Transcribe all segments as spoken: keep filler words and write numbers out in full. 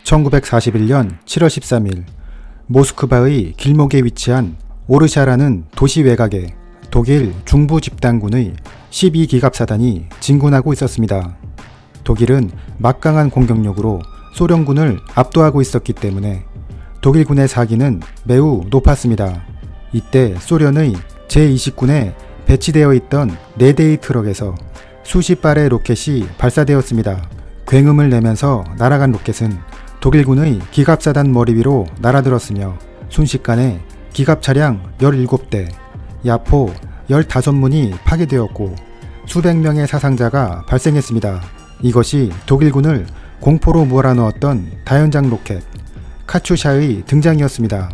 천구백사십일 년 칠월 십삼일 모스크바의 길목에 위치한 오르샤라는 도시 외곽에 독일 중부 집단군의 십이 기갑사단이 진군하고 있었습니다. 독일은 막강한 공격력으로 소련군을 압도하고 있었기 때문에 독일군의 사기는 매우 높았습니다. 이때 소련의 제이십 군에 배치되어 있던 네 대의 트럭에서 수십 발의 로켓이 발사되었습니다. 굉음을 내면서 날아간 로켓은 독일군의 기갑사단 머리 위로 날아들었으며 순식간에 기갑차량 열일곱 대, 야포 열다섯 문이 파괴되었고 수백 명의 사상자가 발생했습니다. 이것이 독일군을 공포로 몰아넣었던 다연장 로켓 카츄샤의 등장이었습니다.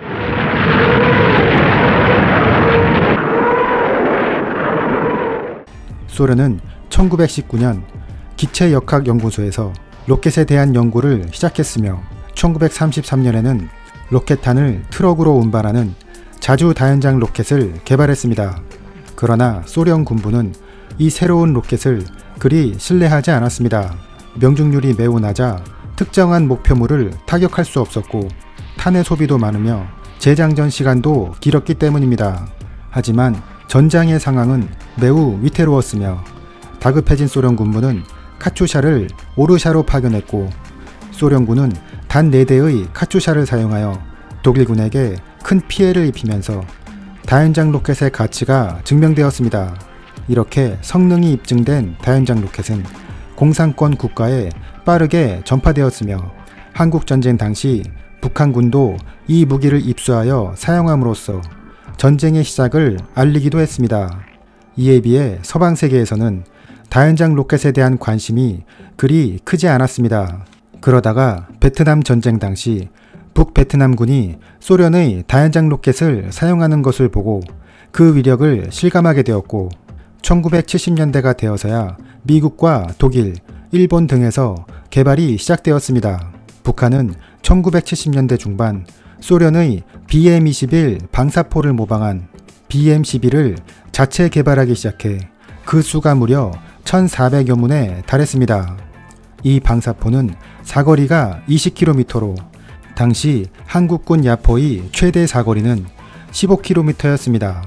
소련은 천구백십구 년 기체역학연구소에서 로켓에 대한 연구를 시작했으며 천구백삼십삼 년에는 로켓탄을 트럭으로 운반하는 자주 다연장 로켓을 개발했습니다. 그러나 소련 군부는 이 새로운 로켓을 그리 신뢰하지 않았습니다. 명중률이 매우 낮아 특정한 목표물을 타격할 수 없었고 탄의 소비도 많으며 재장전 시간도 길었기 때문입니다. 하지만 전장의 상황은 매우 위태로웠으며 다급해진 소련 군부는 카츄샤를 오르샤로 파견했고 소련군은 단 네 대의 카츄샤를 사용하여 독일군에게 큰 피해를 입히면서 다연장 로켓의 가치가 증명되었습니다. 이렇게 성능이 입증된 다연장 로켓은 공산권 국가에 빠르게 전파되었으며 한국전쟁 당시 북한군도 이 무기를 입수하여 사용함으로써 전쟁의 시작을 알리기도 했습니다. 이에 비해 서방 세계에서는 다연장 로켓에 대한 관심이 그리 크지 않았습니다. 그러다가 베트남 전쟁 당시 북베트남군이 소련의 다연장 로켓을 사용하는 것을 보고 그 위력을 실감하게 되었고 천구백칠십 년대가 되어서야 미국과 독일, 일본 등에서 개발이 시작되었습니다. 북한은 천구백칠십 년대 중반 소련의 비엠 이십일 방사포를 모방한 비엠 십일을 자체 개발하기 시작해 그 수가 무려 천사백여 문에 달했습니다. 이 방사포는 사거리가 이십 킬로미터로 당시 한국군 야포의 최대 사거리는 십오 킬로미터였습니다.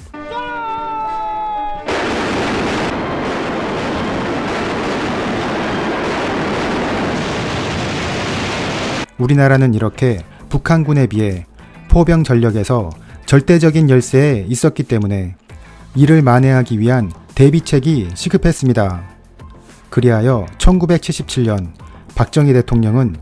우리나라는 이렇게 북한군에 비해 포병 전력에서 절대적인 열세에 있었기 때문에 이를 만회하기 위한 대비책이 시급했습니다. 그리하여 천구백칠십칠 년 박정희 대통령은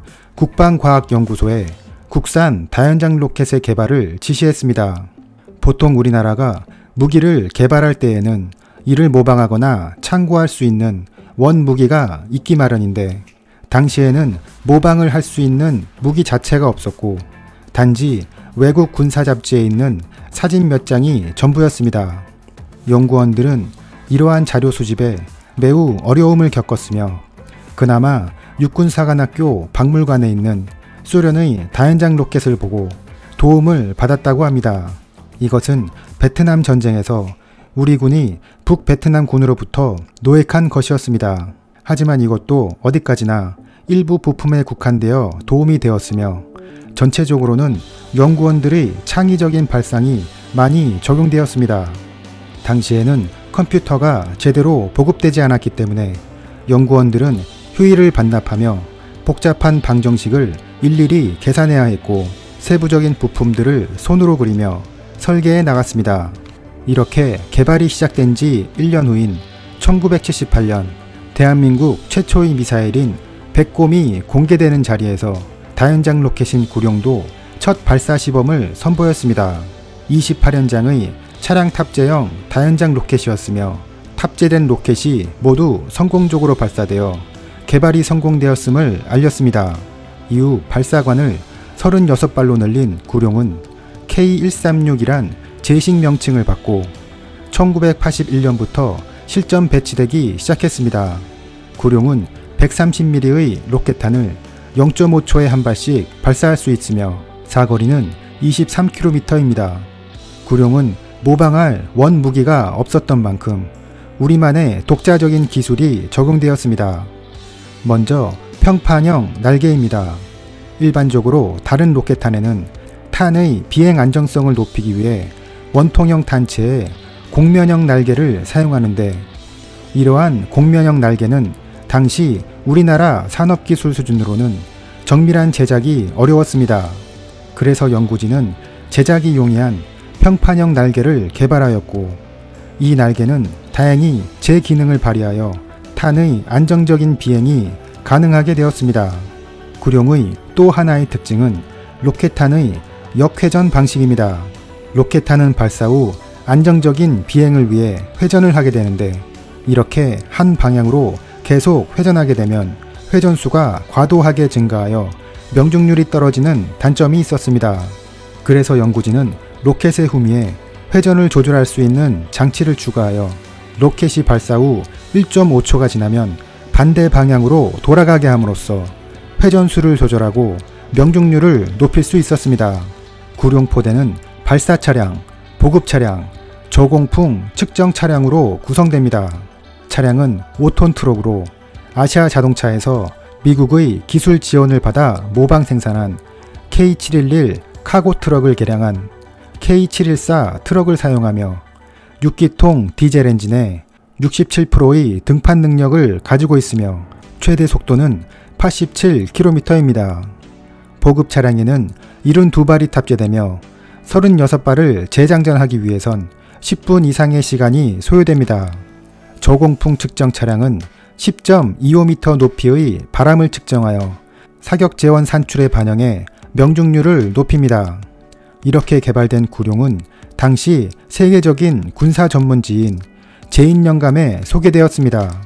국방과학연구소에 국산 다연장 로켓의 개발을 지시했습니다. 보통 우리나라가 무기를 개발할 때에는 이를 모방하거나 참고할 수 있는 원무기가 있기 마련인데 당시에는 모방을 할 수 있는 무기 자체가 없었고 단지 외국 군사 잡지에 있는 사진 몇 장이 전부였습니다. 연구원들은 이러한 자료 수집에 매우 어려움을 겪었으며 그나마 육군사관학교 박물관에 있는 소련의 다연장 로켓을 보고 도움을 받았다고 합니다. 이것은 베트남 전쟁에서 우리 군이 북베트남 군으로부터 노획한 것이었습니다. 하지만 이것도 어디까지나 일부 부품에 국한되어 도움이 되었으며 전체적으로는 연구원들의 창의적인 발상이 많이 적용되었습니다. 당시에는 컴퓨터가 제대로 보급되지 않았기 때문에 연구원들은 휴일을 반납하며 복잡한 방정식을 일일이 계산해야 했고 세부적인 부품들을 손으로 그리며 설계해 나갔습니다. 이렇게 개발이 시작된 지 일 년 후인 천구백칠십팔 년 대한민국 최초의 미사일인 백곰이 공개되는 자리에서 다연장 로켓인 구룡도 첫 발사 시범을 선보였습니다. 이십팔 연장의 차량 탑재형 다연장 로켓이었으며 탑재된 로켓이 모두 성공적으로 발사되어 개발이 성공되었음을 알렸습니다. 이후 발사관을 서른여섯 발로 늘린 구룡은 케이 백삼십육이란 제식 명칭을 받고 천구백팔십일 년부터 실전 배치되기 시작했습니다. 구룡은 백삼십 밀리미터의 로켓탄을 영 점 오 초에 한 발씩 발사할 수 있으며 사거리는 이십삼 킬로미터입니다. 구룡은 모방할 원 무기가 없었던 만큼 우리만의 독자적인 기술이 적용되었습니다. 먼저 평판형 날개입니다. 일반적으로 다른 로켓탄에는 탄의 비행 안정성을 높이기 위해 원통형 탄체에 곡면형 날개를 사용하는데, 이러한 곡면형 날개는 당시 우리나라 산업기술 수준으로는 정밀한 제작이 어려웠습니다. 그래서 연구진은 제작이 용이한 평판형 날개를 개발하였고, 이 날개는 다행히 제 기능을 발휘하여 탄의 안정적인 비행이 가능하게 되었습니다. 구룡의 또 하나의 특징은 로켓탄의 역회전 방식입니다. 로켓탄은 발사 후 안정적인 비행을 위해 회전을 하게 되는데, 이렇게 한 방향으로 계속 회전하게 되면 회전수가 과도하게 증가하여 명중률이 떨어지는 단점이 있었습니다. 그래서 연구진은 로켓의 후미에 회전을 조절할 수 있는 장치를 추가하여 로켓이 발사 후 일 점 오 초가 지나면 반대 방향으로 돌아가게 함으로써 회전수를 조절하고 명중률을 높일 수 있었습니다. 구룡포대는 발사 차량, 보급 차량, 저공풍 측정 차량으로 구성됩니다. 차량은 오 톤 트럭으로 아시아 자동차에서 미국의 기술 지원을 받아 모방 생산한 케이 칠백십일 카고 트럭을 개량한 케이 칠백십사 트럭을 사용하며 육 기통 디젤 엔진에 육십칠 퍼센트의 등판 능력을 가지고 있으며 최대 속도는 팔십칠 킬로미터입니다. 보급 차량에는 칠십이 발이 탑재되며 삼십육 발을 재장전하기 위해선 십 분 이상의 시간이 소요됩니다. 저공풍 측정 차량은 십 점 이오 미터 높이의 바람을 측정하여 사격 재원 산출에 반영해 명중률을 높입니다. 이렇게 개발된 구룡은 당시 세계적인 군사 전문지인 제인영감에 소개되었습니다.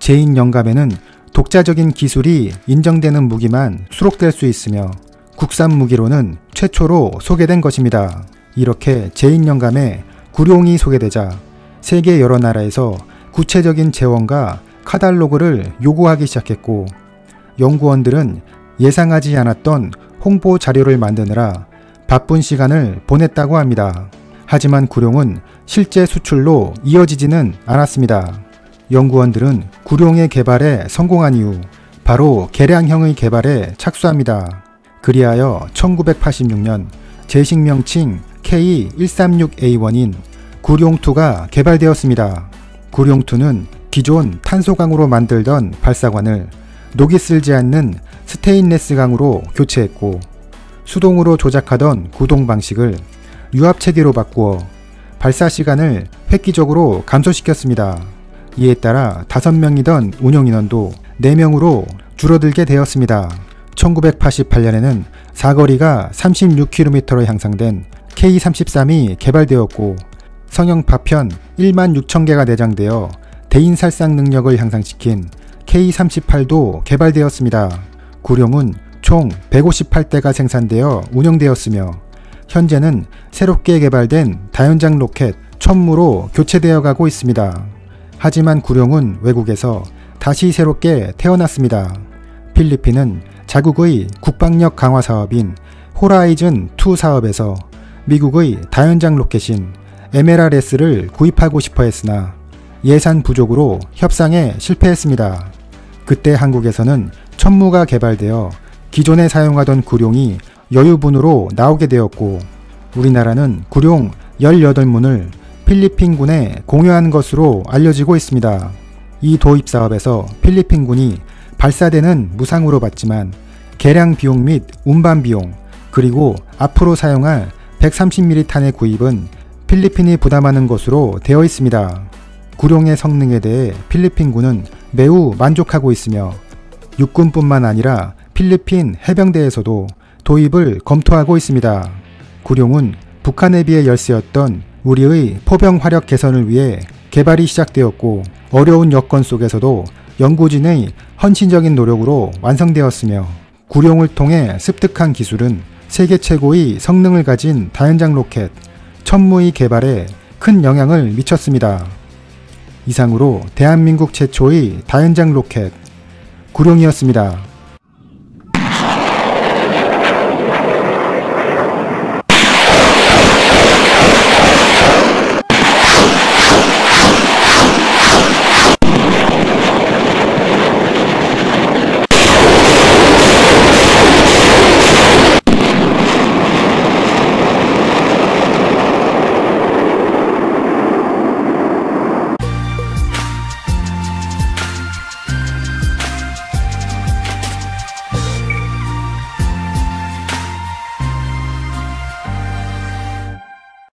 제인영감에는 독자적인 기술이 인정되는 무기만 수록될 수 있으며 국산 무기로는 최초로 소개된 것입니다. 이렇게 제인영감에 구룡이 소개되자 세계 여러 나라에서 구체적인 재원과 카탈로그를 요구하기 시작했고, 연구원들은 예상하지 않았던 홍보 자료를 만드느라 바쁜 시간을 보냈다고 합니다. 하지만 구룡은 실제 수출로 이어지지는 않았습니다. 연구원들은 구룡의 개발에 성공한 이후 바로 개량형의 개발에 착수합니다. 그리하여 천구백팔십육 년 제식 명칭 케이 백삼십육 에이 원인 구룡이가 개발되었습니다. 구룡이는 기존 탄소강으로 만들던 발사관을 녹이 쓸지 않는 스테인레스강으로 교체했고, 수동으로 조작하던 구동 방식을 유압체계로 바꾸어 발사 시간을 획기적으로 감소시켰습니다. 이에 따라 다섯 명이던 운영인원도 네 명으로 줄어들게 되었습니다. 천구백팔십팔 년에는 사거리가 삼십육 킬로미터로 향상된 케이 삼십삼이 개발되었고, 성형 파편 만 육천 개가 내장되어 대인 살상 능력을 향상시킨 케이 삼십팔도 개발되었습니다. 구룡은 총 백오십팔 대가 생산되어 운영되었으며, 현재는 새롭게 개발된 다연장 로켓 천무로 교체되어 가고 있습니다. 하지만 구룡은 외국에서 다시 새롭게 태어났습니다. 필리핀은 자국의 국방력 강화 사업인 호라이즌 투 사업에서 미국의 다연장 로켓인 에메랄에스를 구입하고 싶어 했으나 예산 부족으로 협상에 실패했습니다. 그때 한국에서는 천무가 개발되어 기존에 사용하던 구룡이 여유분으로 나오게 되었고, 우리나라는 구룡 십팔 문을 필리핀군에 공유한 것으로 알려지고 있습니다. 이 도입 사업에서 필리핀군이 발사대는 무상으로 받지만 개량 비용 및 운반 비용, 그리고 앞으로 사용할 백삼십 밀리미터 탄의 구입은 필리핀이 부담하는 것으로 되어 있습니다. 구룡의 성능에 대해 필리핀군은 매우 만족하고 있으며 육군뿐만 아니라 필리핀 해병대에서도 도입을 검토하고 있습니다. 구룡은 북한에 비해 열세였던 우리의 포병 화력 개선을 위해 개발이 시작되었고, 어려운 여건 속에서도 연구진의 헌신적인 노력으로 완성되었으며, 구룡을 통해 습득한 기술은 세계 최고의 성능을 가진 다연장 로켓 천무의 개발에 큰 영향을 미쳤습니다. 이상으로 대한민국 최초의 다연장 로켓 구룡이었습니다.